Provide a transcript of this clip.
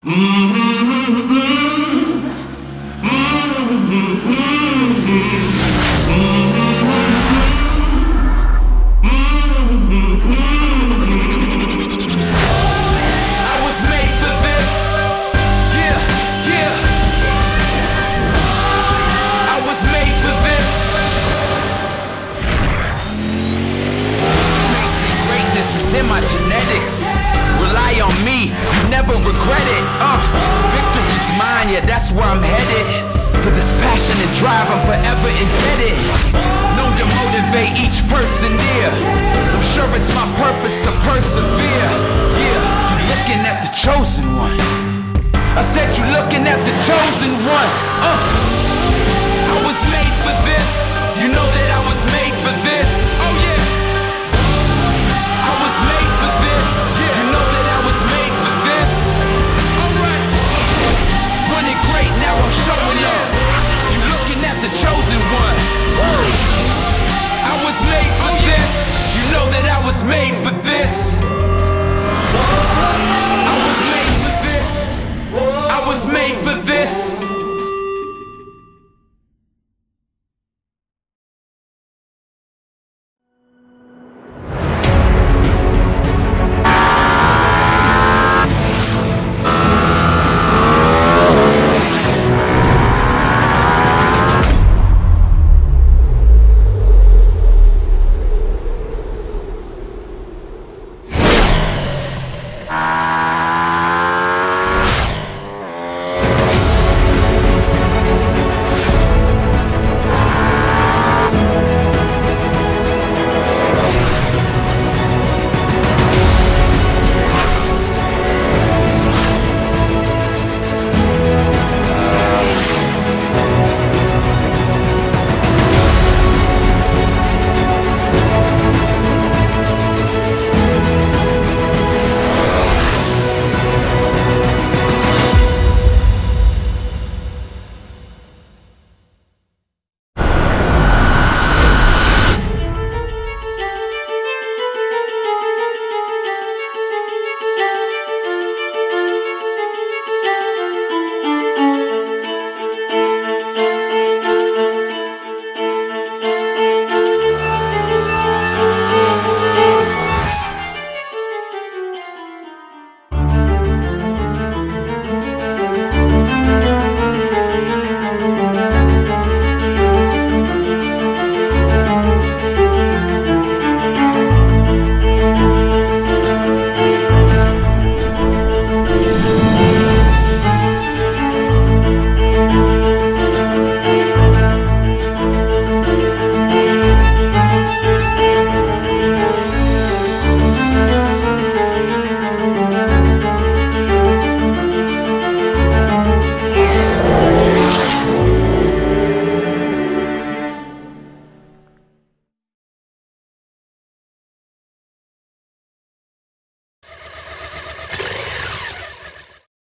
In my genetics, rely on me, you never regret it. Victory's mine, yeah, that's where I'm headed. For this passion and drive, I'm forever indebted. Known to motivate each person near. I'm sure it's my purpose to persevere. Yeah, you're looking at the chosen one. I said you're looking at the chosen one.